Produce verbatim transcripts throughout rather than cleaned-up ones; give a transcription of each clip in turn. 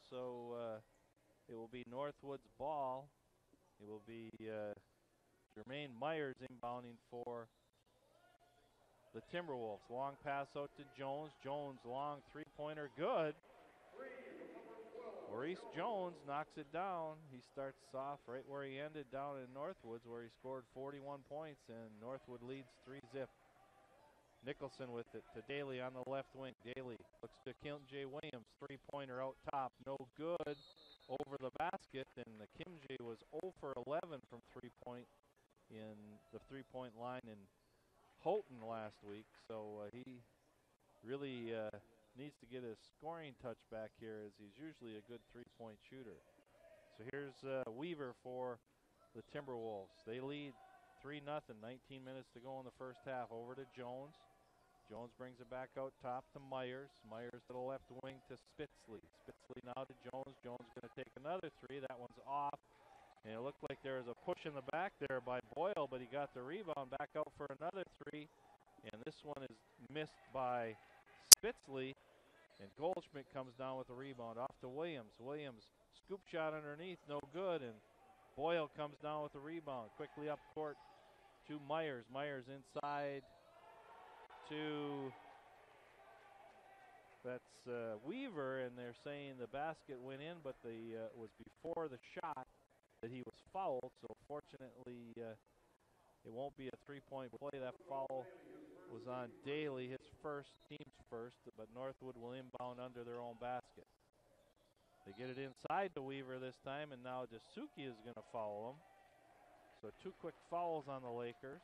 so uh, it will be Northwood's ball. It will be uh, Jermaine Myers inbounding for the Timberwolves. Long pass out to Jones. Jones, long three-pointer, good. Maurice Jones knocks it down. He starts off right where he ended down in Northwoods, where he scored forty-one points, and Northwood leads three zip. Nicholson with it to Daly on the left wing. Daly looks to Kim J. Williams. Three-pointer out top. No good over the basket. And the Kim J was zero for eleven from three-point in the three-point line in Houghton last week. So uh, he really uh, needs to get his scoring touch back here, as he's usually a good three-point shooter. So here's uh, Weaver for the Timberwolves. They lead three nothing. nineteen minutes to go in the first half. Over to Jones. Jones brings it back out top to Myers. Myers to the left wing to Spitzley. Spitzley now to Jones. Jones going to take another three. That one's off. And it looked like there was a push in the back there by Boyle, but he got the rebound back out for another three. And this one is missed by Spitzley. And Goldschmidt comes down with the rebound off to Williams. Williams, scoop shot underneath, no good. And Boyle comes down with the rebound. Quickly up court to Myers. Myers inside to, that's uh, Weaver, and they're saying the basket went in, but the uh, was before the shot that he was fouled. So fortunately, uh, it won't be a three-point play. That foul was on Daly, his first, team's first, but Northwood will inbound under their own basket. They get it inside to Weaver this time, and now Dasuki is going to foul him. So two quick fouls on the Lakers.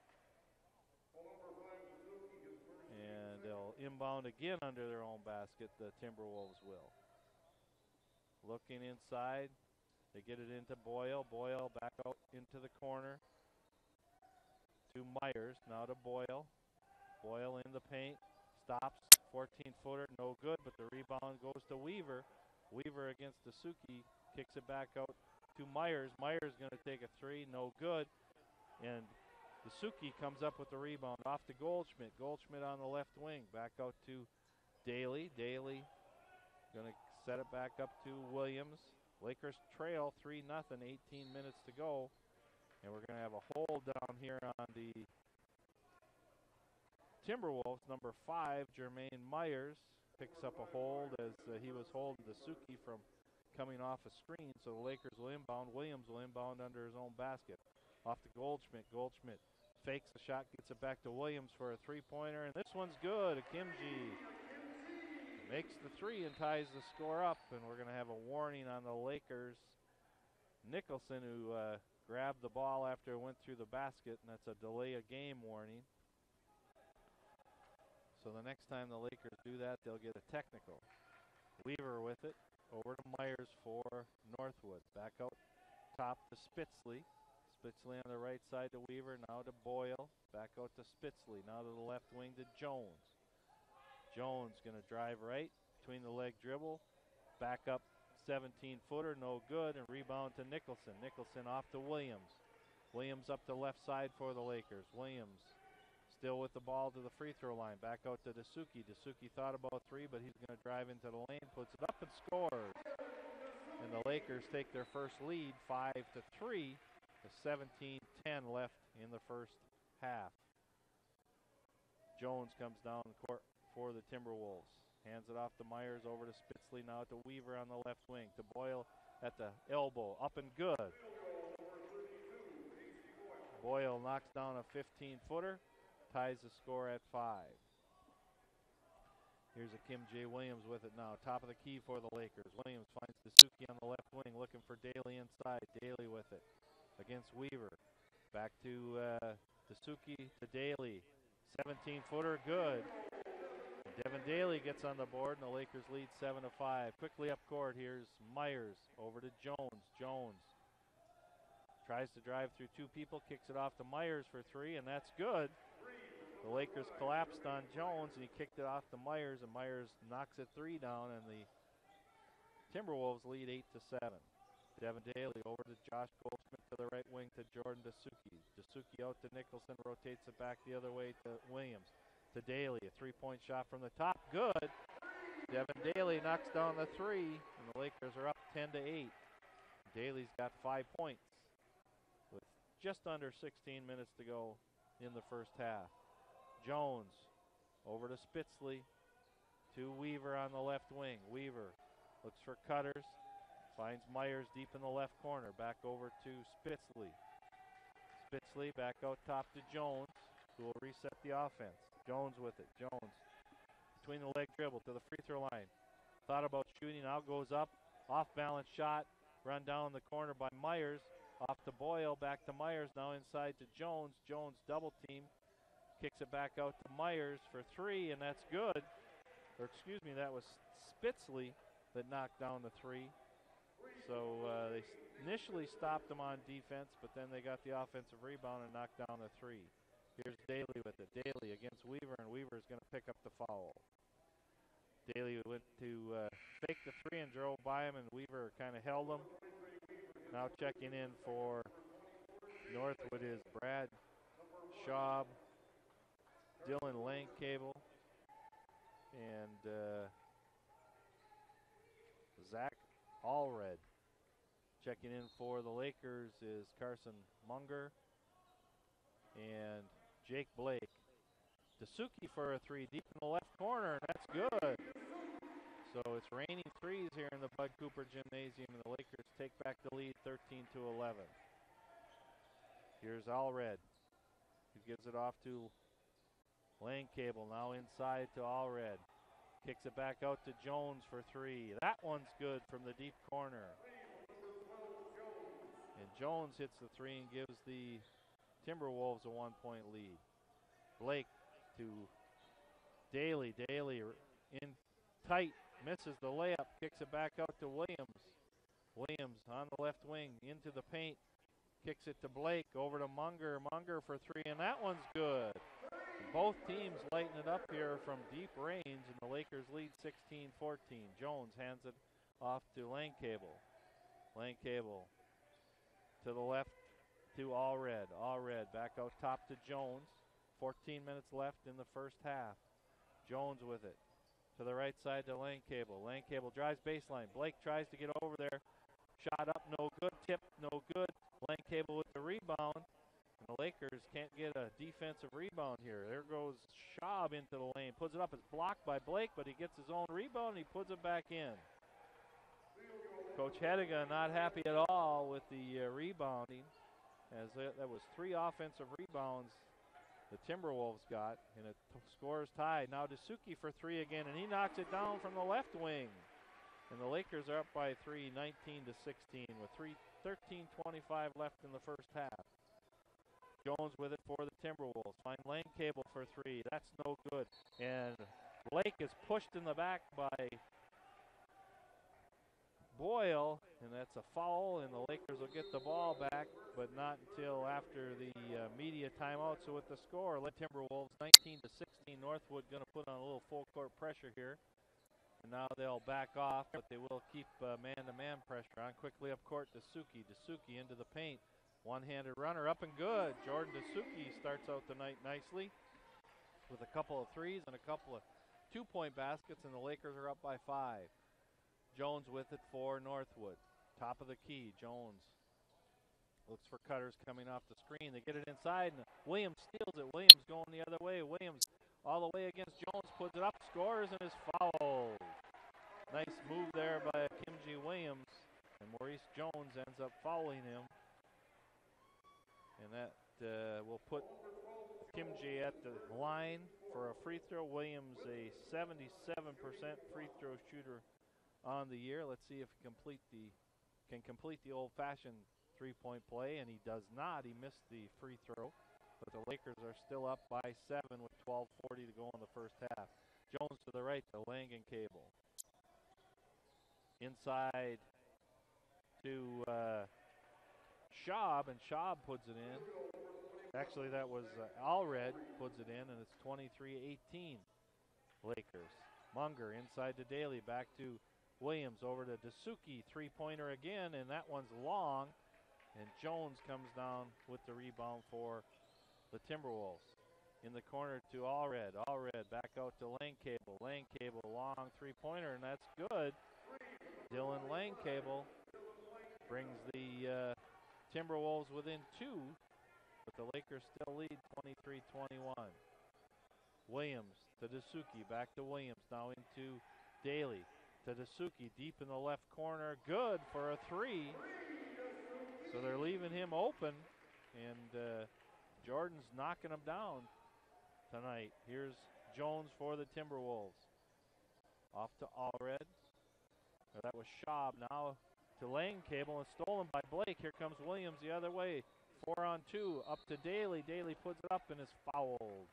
And they'll inbound again under their own basket, the Timberwolves will. Looking inside, they get it into Boyle. Boyle back out into the corner to Myers, now to Boyle. Boyle in the paint, stops, fourteen-footer, no good, but the rebound goes to Weaver. Weaver against Dasuki, kicks it back out to Myers. Myers going to take a three, no good. And Dasuki comes up with the rebound off to Goldschmidt. Goldschmidt on the left wing, back out to Daly. Daly going to set it back up to Williams. Lakers trail three nothing, eighteen minutes to go. And we're going to have a hold down here on the Timberwolves. Number five, Jermaine Myers, picks up a hold as uh, he was holding Dasuki from coming off a screen. So the Lakers will inbound. Williams will inbound under his own basket. Off to Goldschmidt. Goldschmidt fakes the shot, gets it back to Williams for a three-pointer, and this one's good. Akimji makes the three and ties the score up, and we're going to have a warning on the Lakers. Nicholson, who uh, grabbed the ball after it went through the basket, and that's a delay of game warning. So the next time the Lakers do that, they'll get a technical. Weaver with it, over to Myers for Northwood. Back out top to Spitzley. Spitzley on the right side to Weaver, now to Boyle. Back out to Spitzley, now to the left wing to Jones. Jones going to drive right, between the leg dribble. Back up, seventeen-footer, no good, and rebound to Nicholson. Nicholson off to Williams. Williams up the left side for the Lakers. Williams still with the ball to the free throw line. Back out to Dasuki. Dasuki thought about three, but he's going to drive into the lane, puts it up and scores. And the Lakers take their first lead, five to three. seventeen ten left in the first half. Jones comes down the court for the Timberwolves. Hands it off to Myers, over to Spitzley, now to Weaver on the left wing. To Boyle at the elbow, up and good. Boyle knocks down a fifteen-footer, ties the score at five. Here's a Kim J. Williams with it now. Top of the key for the Lakers. Williams finds Dasuki on the left wing, looking for Daly inside. Daly with it against Weaver. Back to uh, Dasuki to Daly. seventeen-footer, good. Devin Daly gets on the board, and the Lakers lead seven to five. Quickly up court, here's Myers over to Jones. Jones tries to drive through two people, kicks it off to Myers for three, and that's good. The Lakers collapsed on Jones, and he kicked it off to Myers, and Myers knocks a three down, and the Timberwolves lead eight to seven. Devin Daly over to Josh Goldschmidt to the right wing to Jordan Dasuki. Dasuki out to Nicholson, rotates it back the other way to Williams. To Daly, a three-point shot from the top, good. Devin Daly knocks down the three, and the Lakers are up ten to eight. Daly's got five points with just under sixteen minutes to go in the first half. Jones over to Spitzley, to Weaver on the left wing. Weaver looks for cutters, finds Myers deep in the left corner. Back over to Spitzley. Spitzley back out top to Jones, who will reset the offense. Jones with it. Jones between the leg dribble to the free throw line. Thought about shooting, now goes up. Off balance shot, run down the corner by Myers. Off to Boyle, back to Myers, now inside to Jones. Jones double team, kicks it back out to Myers for three, and that's good. Or excuse me, that was Spitzley that knocked down the three. So uh, they initially stopped them on defense, but then they got the offensive rebound and knocked down the three. Here's Daly with it. Daly against Weaver, and Weaver is going to pick up the foul. Daly went to uh, fake the three and drove by him, and Weaver kind of held him. Now checking in for Northwood is Brad Schaub, Dylan Langcable, and uh, Zach Allred. Checking in for the Lakers is Carson Munger and Jake Blake. Dasuki for a three deep in the left corner, and that's good. So it's raining threes here in the Bud Cooper Gymnasium, and the Lakers take back the lead thirteen to eleven. Here's Allred. He gives it off to Langcable, now inside to Allred. Kicks it back out to Jones for three. That one's good from the deep corner. And Jones hits the three and gives the Timberwolves a one-point lead. Blake to Daly. Daly in tight, misses the layup, kicks it back out to Williams. Williams on the left wing, into the paint, kicks it to Blake, over to Munger. Munger for three, and that one's good. Both teams lighten it up here from deep range, and the Lakers lead sixteen fourteen. Jones hands it off to Langcable. Langcable to the left to Allred. Allred back out top to Jones. fourteen minutes left in the first half. Jones with it. To the right side to Langcable. Langcable drives baseline. Blake tries to get over there. Shot up, no good. Tip, no good. Langcable with the rebound. And the Lakers can't get a defensive rebound here. There goes Schaub into the lane. Puts it up. It's blocked by Blake, but he gets his own rebound and he puts it back in. Coach Hediga not happy at all with the uh, rebounding, as that, that was three offensive rebounds the Timberwolves got, and it scores tied. Now Dasuki for three again, and he knocks it down from the left wing. And the Lakers are up by three, nineteen to sixteen, with three thirteen twenty-five left in the first half. Jones with it for the Timberwolves. Find Langcable for three. That's no good. And Blake is pushed in the back by Boyle, and that's a foul, and the Lakers will get the ball back, but not until after the uh, media timeout. So with the score, let Timberwolves nineteen to sixteen. Northwood going to put on a little full court pressure here. And now they'll back off, but they will keep uh, man-to-man pressure on. Quickly up court, Dasuki. Dasuki into the paint. One-handed runner, up and good. Jordan Dasuki starts out the night nicely with a couple of threes and a couple of two-point baskets, and the Lakers are up by five. Jones with it for Northwood. Top of the key, Jones looks for cutters coming off the screen. They get it inside, and Williams steals it. Williams going the other way. Williams all the way against Jones, puts it up, scores, and is fouled. Nice move there by Kimji Williams, and Maurice Jones ends up fouling him. And that uh, will put Kimji at the line for a free throw. Williams, a seventy-seven percent free throw shooter on the year. Let's see if he complete the can complete the old-fashioned three-point play, and he does not. He missed the free throw, but the Lakers are still up by seven with twelve forty to go in the first half. Jones to the right to Langcable. Inside to uh, Schaub, and Schaub puts it in. Actually, that was uh, Allred puts it in, and it's twenty-three eighteen Lakers. Munger inside to Daly, back to Williams, over to Dasuki, three-pointer again, and that one's long. And Jones comes down with the rebound for the Timberwolves. in the corner to Allred. Allred back out to Langcable. Langcable, long three-pointer, and that's good. Dylan Langcable brings the uh, Timberwolves within two, but the Lakers still lead twenty-three twenty-one. Williams to Dasuki, back to Williams, now into Daly. To Dasuki, deep in the left corner, good for a three. So they're leaving him open, and uh, Jordan's knocking him down tonight. Here's Jones for the Timberwolves. Off to Allred. Or that was Schaub, now to Langcable, and stolen by Blake. Here comes Williams the other way. Four on two, up to Daly. Daly puts it up and is fouled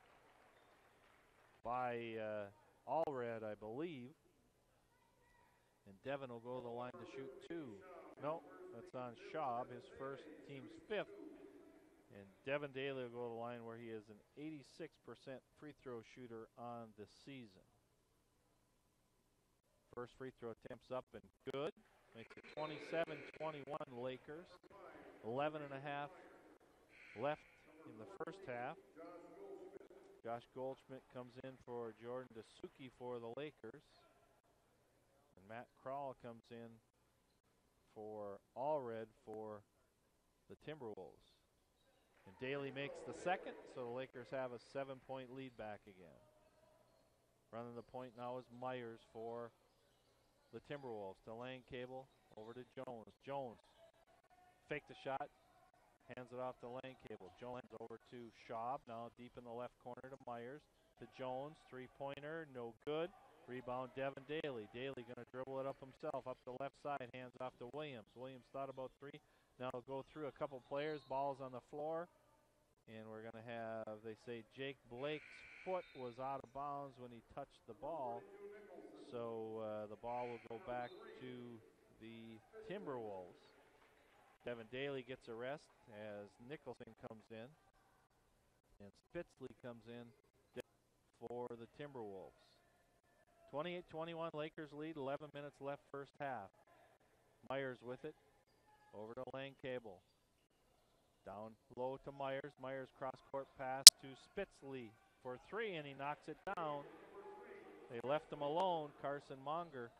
by uh, Allred, I believe. And Devin will go to the line to shoot two. No, that's on Schaub, his first, team's fifth. And Devin Daly will go to the line where he is an eighty-six percent free throw shooter on the season. First free throw attempts up and good. Makes it twenty-seven twenty-one Lakers. eleven and a half left in the first half. Josh Goldschmidt comes in for Jordan Dasuki for the Lakers. And Matt Krall comes in for Allred for the Timberwolves. And Daly makes the second, so the Lakers have a seven-point lead back again. Running the point now is Myers for the Timberwolves. To Langcable, over to Jones. Jones, fake the shot, hands it off to Langcable. Jones over to Schaub, now deep in the left corner to Myers. To Jones, three-pointer, no good. Rebound Devin Daly. Daly going to dribble it up himself, up the left side, hands off to Williams. Williams thought about three. Now he'll go through a couple players, ball's on the floor. And we're going to have, they say Jake Blake's foot was out of bounds when he touched the ball. So uh, the ball will go back to the Timberwolves. Devin Daly gets a rest as Nicholson comes in. And Spitzley comes in for the Timberwolves. twenty-eight twenty-one, Lakers lead, eleven minutes left first half. Myers with it, over to Langcable. Down low to Myers. Myers cross-court pass to Spitzley for three, and he knocks it down. They left him alone. Carson Monger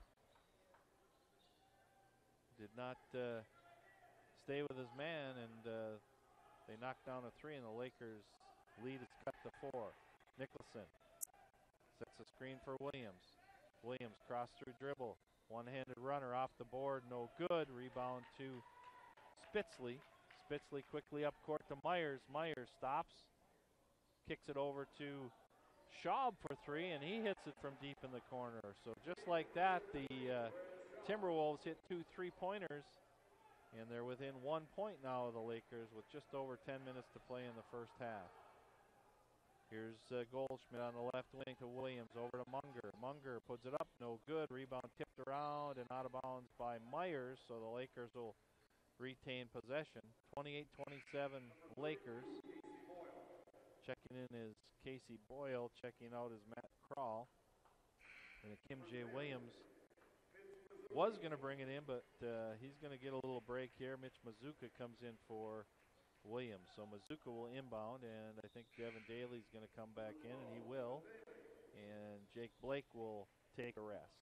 did not uh, stay with his man, and uh, they knocked down a three, and the Lakers lead is cut to four. Nicholson sets a screen for Williams. Williams cross through dribble. One-handed runner off the board, no good. Rebound to Spitzley. Spitzley quickly up court to Myers. Myers stops, kicks it over to Schaub for three, and he hits it from deep in the corner. So just like that, the uh, Timberwolves hit two three-pointers, and they're within one point now of the Lakers with just over ten minutes to play in the first half. Here's uh, Goldschmidt on the left wing to Williams, over to Munger. Munger puts it up, no good. Rebound tipped around and out of bounds by Myers, so the Lakers will retain possession. twenty-eight twenty-seven Lakers. Checking in is Casey Boyle. Checking out is Matt Krall. And Kim J. Williams was going to bring it in, but uh, he's going to get a little break here. Mitch Mazuka comes in for Williams. So Mazuka will inbound, and I think Devin Daly's going to come back in, and he will. And Jake Blake will take a rest.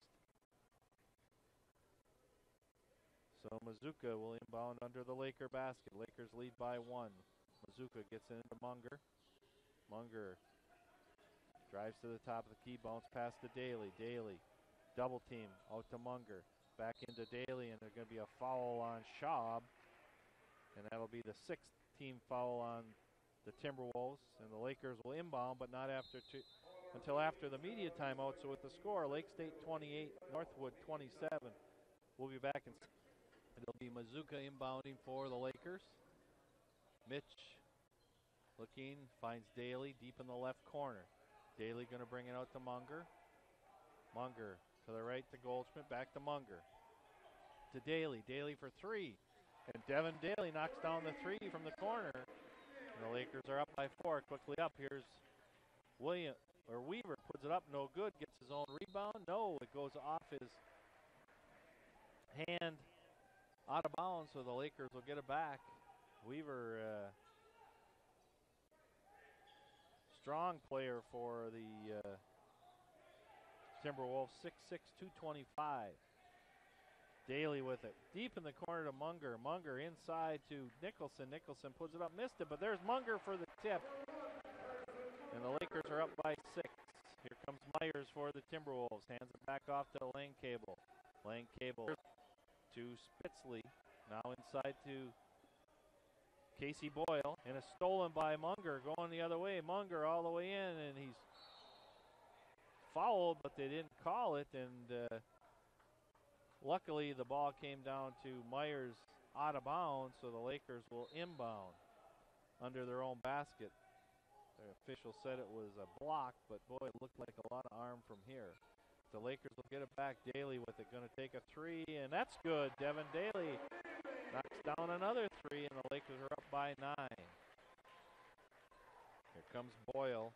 So Mazuka will inbound under the Laker basket. Lakers lead by one. Mazuka gets it into Munger. Munger drives to the top of the key, bounce pass to Daly. Daly, double team, out to Munger. Back into Daly, and there's going to be a foul on Schaub. And that'll be the sixth team foul on the Timberwolves. And the Lakers will inbound, but not after two, until after the media timeout. So with the score, Lake State twenty-eight, Northwood twenty-seven. We'll be back in. It'll be Mazuka inbounding for the Lakers. Mitch looking, finds Daly deep in the left corner. Daly going to bring it out to Munger. Munger to the right to Goldschmidt, back to Munger. To Daly, Daly for three. And Devin Daly knocks down the three from the corner. And the Lakers are up by four, quickly up. Here's William, or Weaver puts it up, no good. Gets his own rebound, no, it goes off his hand. Out of bounds, so the Lakers will get it back. Weaver uh, strong player for the uh, Timberwolves, six six, two twenty-five. Daly with it. Deep in the corner to Munger. Munger inside to Nicholson. Nicholson puts it up, missed it, but there's Munger for the tip. And the Lakers are up by six. Here comes Myers for the Timberwolves. Hands it back off to Lane Cable. Lane Cable to Spitzley. Now inside to Casey Boyle. And it's stolen by Munger going the other way. Munger all the way in, and he's fouled, but they didn't call it. And uh, luckily, the ball came down to Myers out of bounds, so the Lakers will inbound under their own basket. The official said it was a block, but boy, it looked like a lot of arm from here. The Lakers will get it back. Daly with it, going to take a three, and that's good. Devin Daly knocks down another three, and the Lakers are up by nine. Here comes Boyle,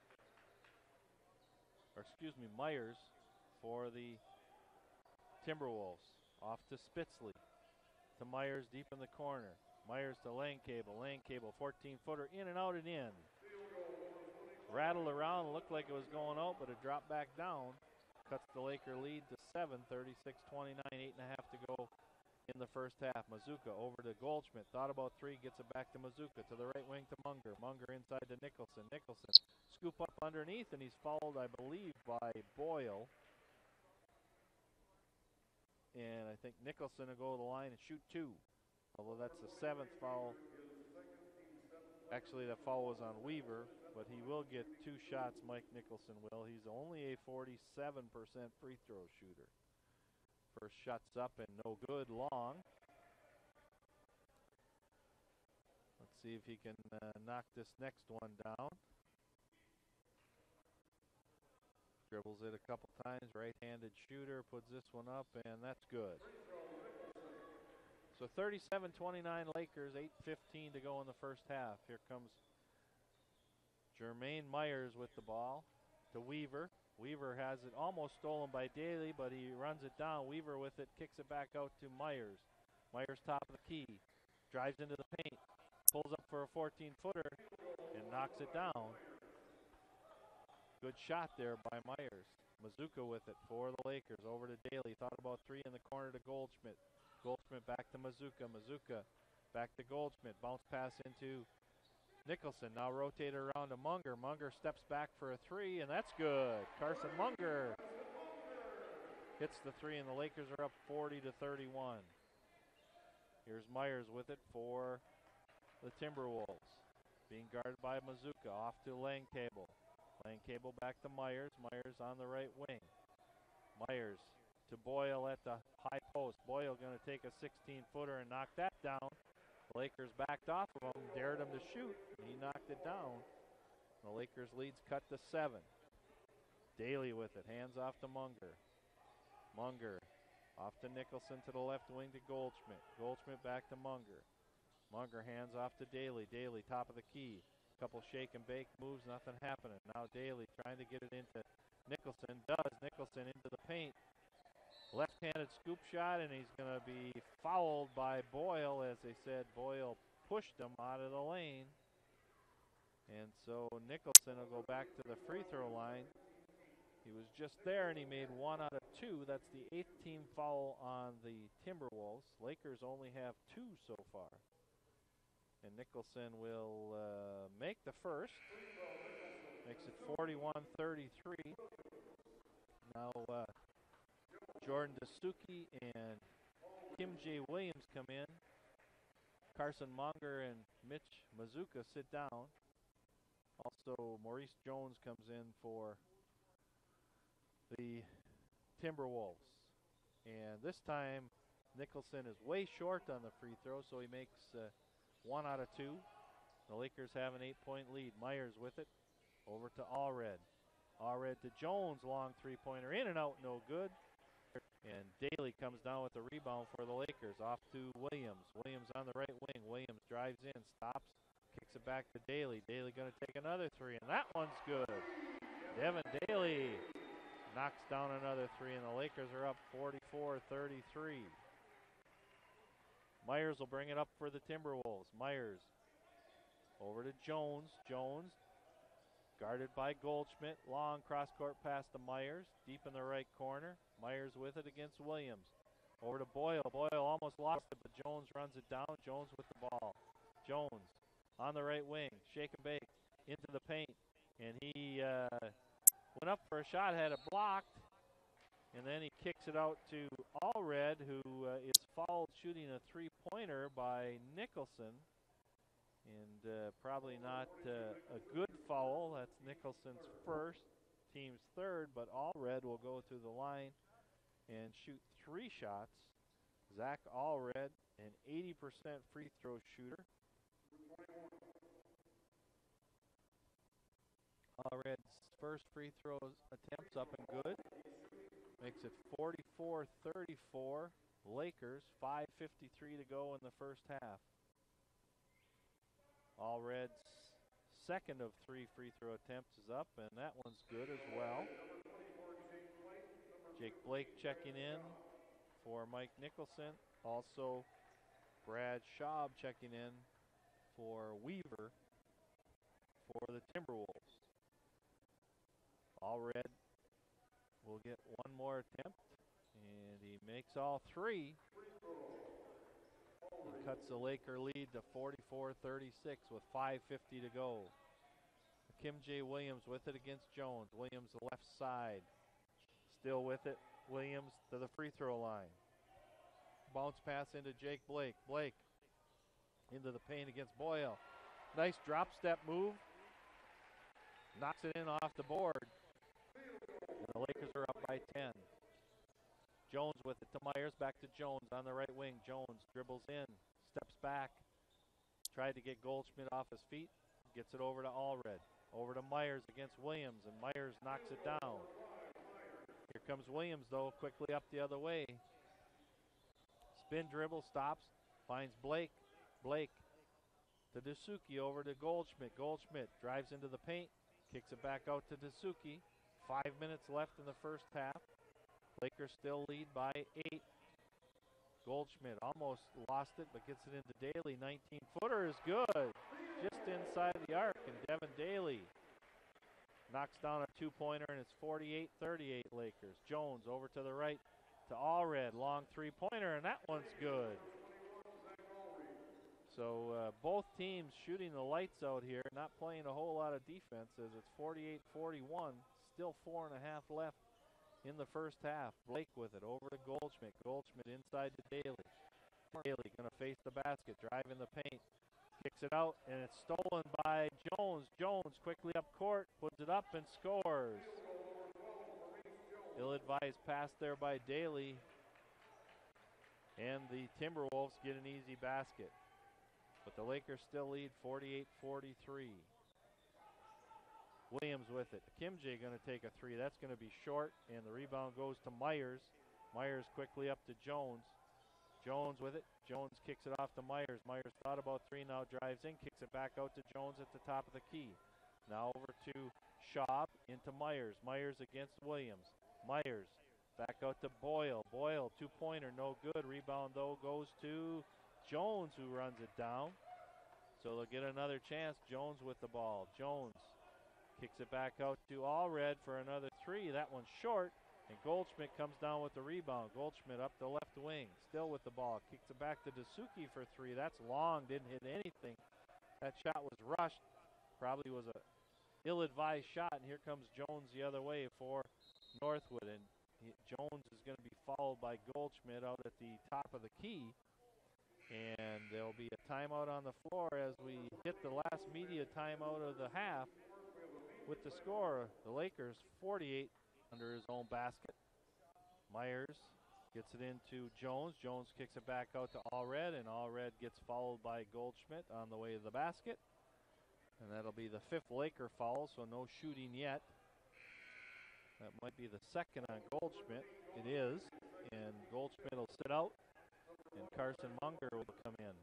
or excuse me, Myers for the Timberwolves. Off to Spitzley. To Myers deep in the corner. Myers to Lane Cable. Lane Cable, fourteen footer, in and out and in. Rattled around, looked like it was going out, but it dropped back down. Cuts the Laker lead to seven, thirty-six twenty-nine, eight and a half to go in the first half. Mazuka over to Goldschmidt. Thought about three, gets it back to Mazuka. To the right wing to Munger. Munger inside to Nicholson. Nicholson scoop up underneath, and he's fouled, I believe, by Boyle. And I think Nicholson will go to the line and shoot two. Although that's the seventh foul. Actually, that foul was on Weaver, but he will get two shots, Mike Nicholson will. He's only a forty-seven percent free throw shooter. First shot's up and no good, long. Let's see if he can uh, knock this next one down. Dribbles it a couple times, right-handed shooter, puts this one up, and that's good. So thirty-seven twenty-nine Lakers, eight fifteen to go in the first half. Here comes Jermaine Myers with the ball to Weaver. Weaver has it almost stolen by Daly, but he runs it down. Weaver with it, kicks it back out to Myers. Myers top of the key, drives into the paint, pulls up for a fourteen footer, and knocks it down. Good shot there by Myers. Mazuka with it for the Lakers. Over to Daly. Thought about three in the corner to Goldschmidt. Goldschmidt back to Mazuka. Mazuka back to Goldschmidt. Bounce pass into Nicholson. Now rotated around to Munger. Munger steps back for a three, and that's good. Carson Munger hits the three, and the Lakers are up forty to thirty-one. Here's Myers with it for the Timberwolves. Being guarded by Mazuka. Off to Lane Cable. Lane Cable back to Myers. Myers on the right wing. Myers to Boyle at the high post. Boyle going to take a sixteen footer and knock that down. The Lakers backed off of him, dared him to shoot, and he knocked it down. The Lakers leads cut to seven. Daly with it, hands off to Munger. Munger off to Nicholson to the left wing to Goldschmidt. Goldschmidt back to Munger. Munger hands off to Daly. Daly top of the key. Couple shake and bake moves, nothing happening. Now Daly trying to get it into Nicholson. Does. Nicholson into the paint. Left-handed scoop shot, and he's going to be fouled by Boyle. As they said, Boyle pushed him out of the lane. And so Nicholson will go back to the free throw line. He was just there, and he made one out of two. That's the eighth team foul on the Timberwolves. Lakers only have two so far. And Nicholson will uh, make the first. Makes it forty-one thirty-three. Now uh, Jordan Dasuki and Kim J. Williams come in. Carson Munger and Mitch Mazuka sit down. Also, Maurice Jones comes in for the Timberwolves. And this time, Nicholson is way short on the free throw, so he makes uh, one out of two. The Lakers have an eight-point lead. Myers with it. Over to Allred. Allred to Jones, long three-pointer. In and out, no good. And Daly comes down with the rebound for the Lakers. Off to Williams. Williams on the right wing. Williams drives in, stops, kicks it back to Daly. Daly going to take another three, and that one's good. Devin Daly knocks down another three, and the Lakers are up forty-four thirty-three. Myers will bring it up for the Timberwolves. Myers over to Jones. Jones Guarded by Goldschmidt. Long cross-court pass to Myers. Deep in the right corner. Myers with it against Williams. Over to Boyle. Boyle almost lost it, but Jones runs it down. Jones with the ball. Jones on the right wing. Shake and bake into the paint. And he uh, went up for a shot, had it blocked. And then he kicks it out to Allred, who uh, is fouled shooting a three-pointer by Nicholson. And uh, probably not uh, a good foul. That's Nicholson's first, team's third, but Allred will go to the line and shoot three shots. Zach Allred, an eighty percent free throw shooter. Allred's first free throw attempts up and good. Makes it forty-four thirty-four. Lakers, five fifty-three to go in the first half. Allred's second of three free throw attempts is up, and that one's good as well. Jake Blake checking in for Mike Nicholson. Also, Brad Schaub checking in for Weaver for the Timberwolves. Allred will get one more attempt, and he makes all three. He cuts the Laker lead to forty-four thirty-six with five fifty to go. Kim J. Williams with it against Jones. Williams the left side. Still with it. Williams to the free throw line. Bounce pass into Jake Blake. Blake into the paint against Boyle. Nice drop step move. Knocks it in off the board. And the Lakers are up by ten. Jones with it to Myers, back to Jones on the right wing. Jones dribbles in, steps back, tried to get Goldschmidt off his feet, gets it over to Allred. Over to Myers against Williams, and Myers knocks it down. Here comes Williams, though, quickly up the other way. Spin dribble, stops, finds Blake. Blake to Dasuki, over to Goldschmidt. Goldschmidt drives into the paint, kicks it back out to Dasuki. Five minutes left in the first half. Lakers still lead by eight. Goldschmidt almost lost it, but gets it into Daly. nineteen-footer is good. Just inside the arc, and Devin Daly knocks down a two-pointer, and it's forty-eight thirty-eight Lakers. Jones over to the right to Allred. Long three-pointer, and that one's good. So uh, both teams shooting the lights out here, not playing a whole lot of defense, as it's forty-eight forty-one. Still four and a half left in the first half. Blake with it over to Goldschmidt. Goldschmidt inside to Daly. Daly going to face the basket, drive in the paint, kicks it out, and it's stolen by Jones. Jones quickly up court, puts it up and scores. Ill-advised pass there by Daly, and the Timberwolves get an easy basket. But the Lakers still lead forty-eight forty-three. Williams with it. Kim J going to take a three. That's going to be short, and the rebound goes to Myers. Myers quickly up to Jones. Jones with it. Jones kicks it off to Myers. Myers thought about three, now drives in, kicks it back out to Jones at the top of the key. Now over to Schaub, into Myers. Myers against Williams. Myers back out to Boyle. Boyle, two-pointer, no good. Rebound, though, goes to Jones, who runs it down. So they'll get another chance. Jones with the ball. Jones kicks it back out to Allred for another three. That one's short, and Goldschmidt comes down with the rebound. Goldschmidt up the left wing, still with the ball. Kicks it back to Dasuki for three. That's long, didn't hit anything. That shot was rushed. Probably was a ill-advised shot, and here comes Jones the other way for Northwood. And he, Jones is going to be fouled by Goldschmidt out at the top of the key. And there'll be a timeout on the floor as we hit the last media timeout of the half. With the score, the Lakers forty-eight under his own basket. Myers gets it into Jones. Jones kicks it back out to Allred, and Allred gets fouled by Goldschmidt on the way to the basket. And that'll be the fifth Laker foul, so no shooting yet. That might be the second on Goldschmidt. It is, and Goldschmidt will sit out, and Carson Munger will come in.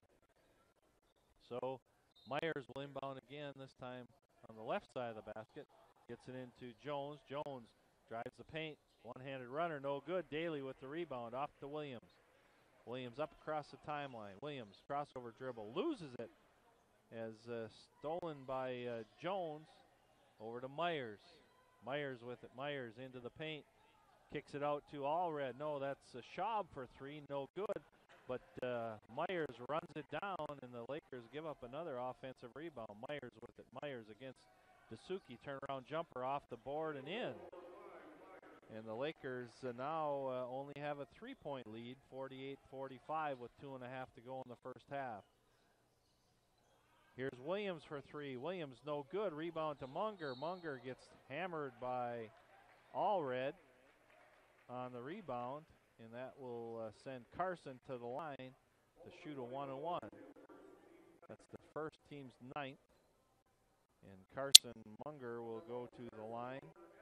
So Myers will inbound again, this time on the left side of the basket. Gets it into Jones. Jones drives the paint. One-handed runner, no good. Daly with the rebound, off to Williams. Williams up across the timeline. Williams, crossover dribble, loses it as uh, stolen by uh, Jones. Over to Myers. Myers with it. Myers into the paint. Kicks it out to Allred. No, that's a Schaub for three. No good. But uh, Myers runs it down, and the Lakers give up another offensive rebound. Myers with it. Myers against Dasuki. Turnaround jumper off the board and in. And the Lakers uh, now uh, only have a three-point lead, forty-eight forty-five, with two and a half to go in the first half. Here's Williams for three. Williams no good. Rebound to Munger. Munger gets hammered by Allred on the rebound, and that will uh, send Carson to the line to shoot a one and one. That's the first team's ninth. And Carson Munger will go to the line.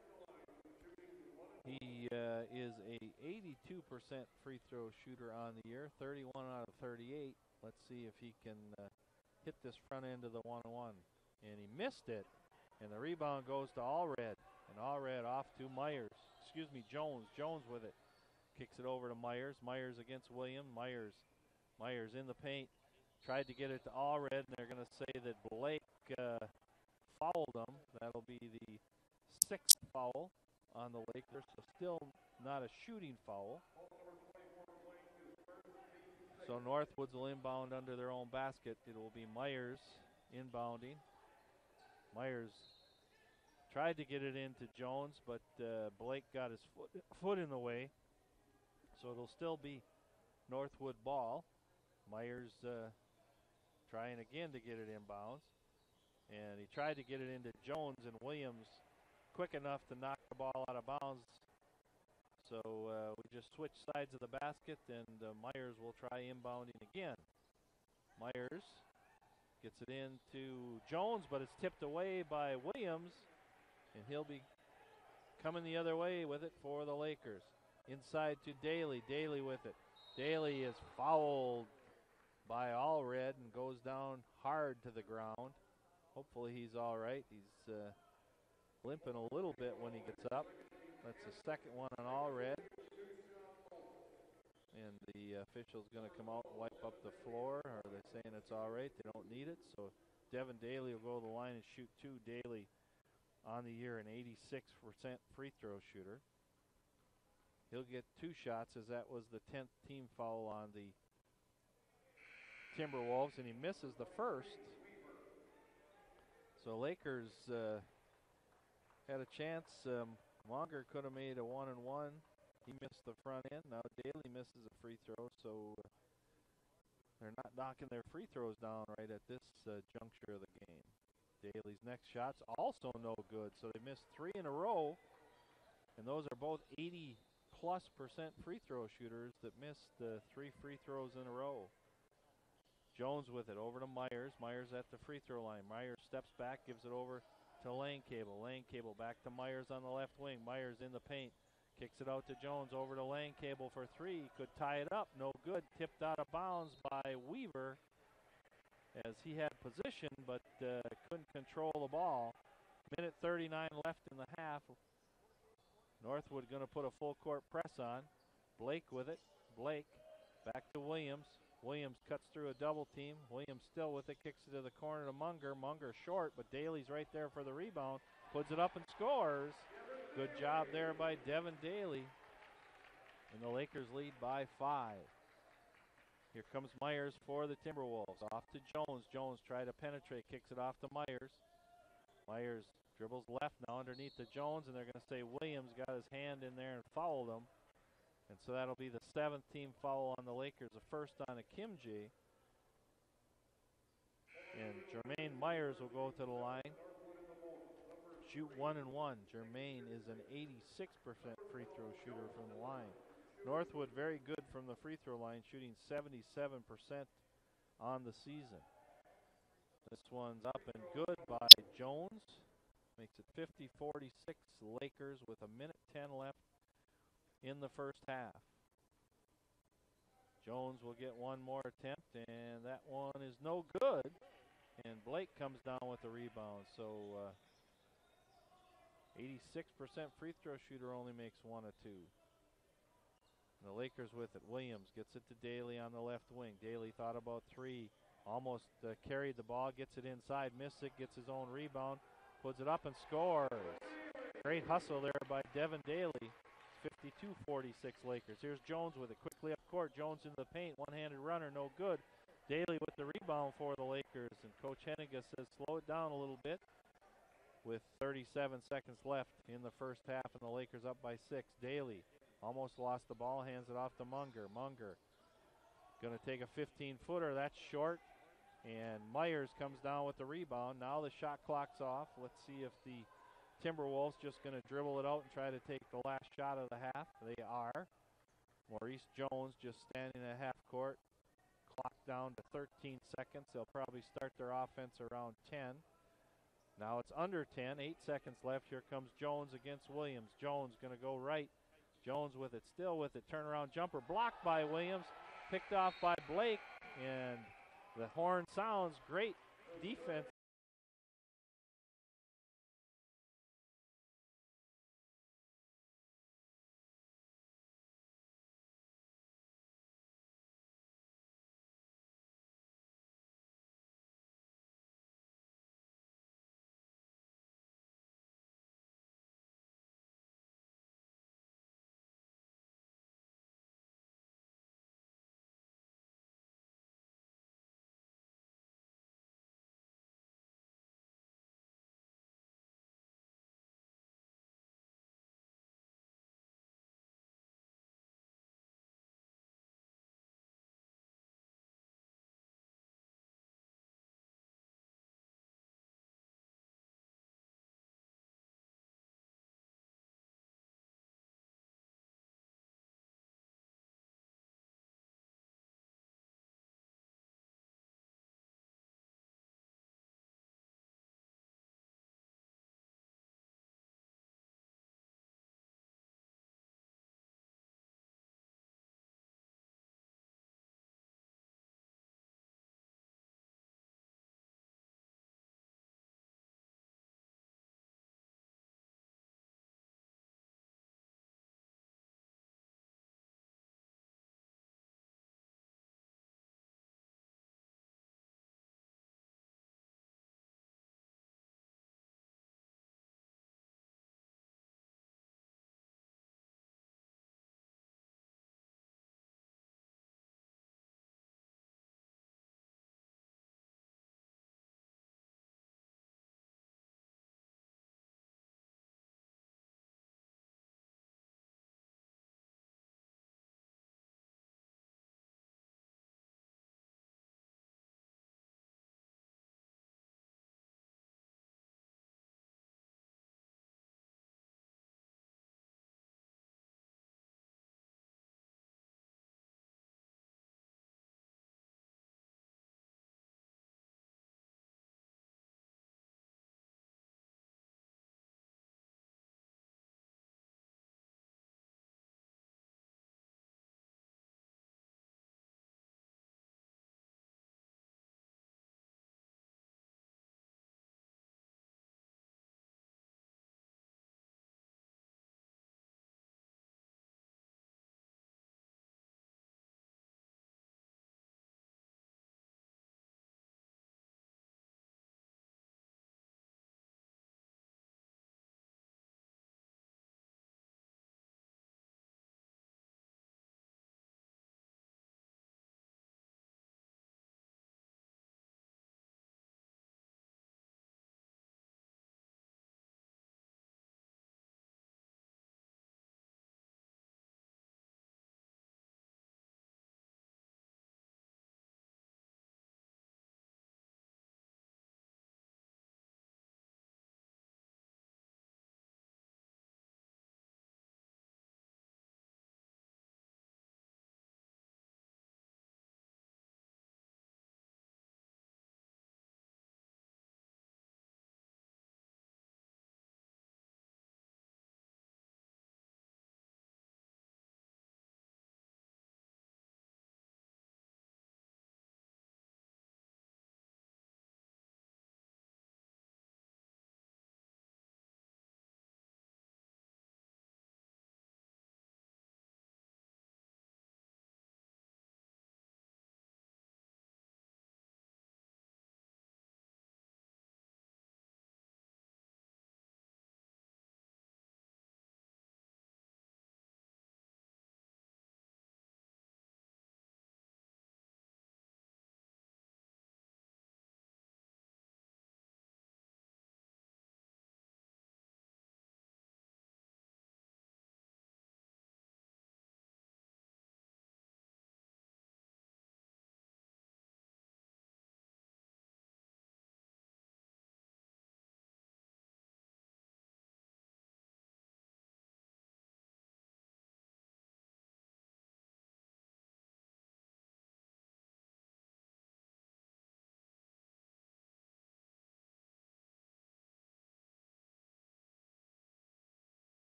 He uh, is a eighty-two percent free throw shooter on the year, thirty-one out of thirty-eight. Let's see if he can uh, hit this front end of the one and one. And he missed it. And the rebound goes to Allred. And Allred off to Myers. Excuse me, Jones. Jones with it. Kicks it over to Myers. Myers against William. Myers. Myers in the paint. Tried to get it to Allred, and they're going to say that Blake uh, fouled him. That'll be the sixth foul on the Lakers, so still not a shooting foul. So Northwoods will inbound under their own basket. It will be Myers inbounding. Myers tried to get it into Jones, but uh, Blake got his foot, foot in the way. So it'll still be Northwood ball. Myers uh, trying again to get it inbounds. And he tried to get it into Jones, and Williams quick enough to knock the ball out of bounds. So uh, we just switch sides of the basket, and uh, Myers will try inbounding again. Myers gets it into Jones, but it's tipped away by Williams, and he'll be coming the other way with it for the Lakers. Inside to Daly. Daly with it. Daly is fouled by Allred and goes down hard to the ground. Hopefully he's all right. He's uh, limping a little bit when he gets up. That's the second one on Allred. And the official's going to come out and wipe up the floor. Are they saying it's all right? They don't need it. So Devin Daly will go to the line and shoot two. Daly on the year, an eighty-six percent free throw shooter. He'll get two shots, as that was the tenth team foul on the Timberwolves, and he misses the first. So Lakers uh, had a chance. Um, Monger could have made a one and one. He missed the front end. Now Daly misses a free throw, so they're not knocking their free throws down right at this uh, juncture of the game. Daly's next shot's also no good, so they missed three in a row, and those are both eighty plus percent free throw shooters that missed uh, three free throws in a row. Jones with it over to Myers. Myers at the free throw line. Myers steps back, gives it over to Lane Cable. Lane Cable back to Myers on the left wing. Myers in the paint. Kicks it out to Jones over to Lane Cable for three. Could tie it up. No good. Tipped out of bounds by Weaver as he had position but uh, couldn't control the ball. Minute thirty-nine left in the half. Northwood going to put a full court press on. Blake with it. Blake back to Williams. Williams cuts through a double team. Williams still with it. Kicks it to the corner to Munger. Munger short, but Daly's right there for the rebound. Puts it up and scores. Good job there by Devin Daly. And the Lakers lead by five. Here comes Myers for the Timberwolves. Off to Jones. Jones tried to penetrate. Kicks it off to Myers. Myers dribbles left now underneath to Jones, and they're going to say Williams got his hand in there and fouled him. And so that'll be the seventh team foul on the Lakers, the first on Akimji. And Jermaine Myers will go to the line. Shoot one and one. Jermaine is an eighty-six percent free throw shooter from the line. Northwood very good from the free throw line, shooting seventy-seven percent on the season. This one's up and good by Jones. Makes it fifty forty-six Lakers with a minute ten left in the first half. Jones will get one more attempt, and that one is no good. And Blake comes down with the rebound. So uh, eighty-six percent free throw shooter only makes one or two. And the Lakers with it. Williams gets it to Daly on the left wing. Daly thought about three. Almost uh, carried the ball, gets it inside, missed it, gets his own rebound. puts it up and scores. Great hustle there by Devin Daly. fifty-two forty-six Lakers. Here's Jones with it quickly up court. Jones in the paint. One-handed runner, no good. Daly with the rebound for the Lakers. And Coach Henniga says slow it down a little bit with thirty-seven seconds left in the first half, and the Lakers up by six. Daly almost lost the ball, hands it off to Munger. Munger going to take a fifteen-footer. That's short. And Myers comes down with the rebound. Now the shot clock's off. Let's see if the Timberwolves just going to dribble it out and try to take the last shot of the half. They are. Maurice Jones just standing at half court. Clock down to thirteen seconds. They'll probably start their offense around ten. Now it's under ten. Eight seconds left. Here comes Jones against Williams. Jones going to go right. Jones with it. Still with it. Turnaround jumper blocked by Williams. Picked off by Blake. And the horn sounds. Great defense